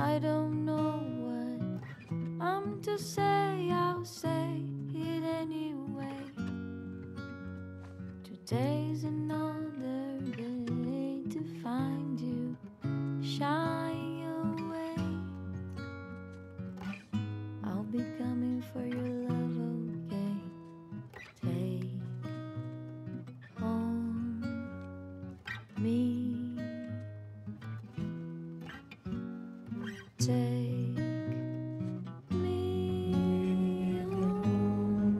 I don't know what I'm to say, I'll say it anyway. Today's another day to find you shy away. I'll be coming for your love, okay? Take on me. Take me home.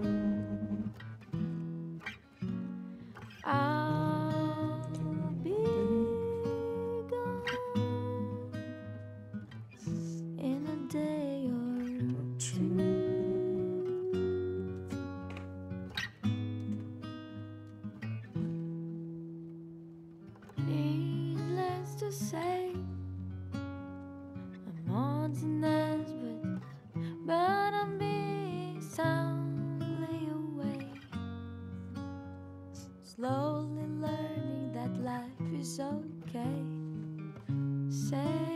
I'll be gone in a day or two. Needless to say, I'm odds and ends, but I'm being soundly away. Slowly learning that life is okay. Say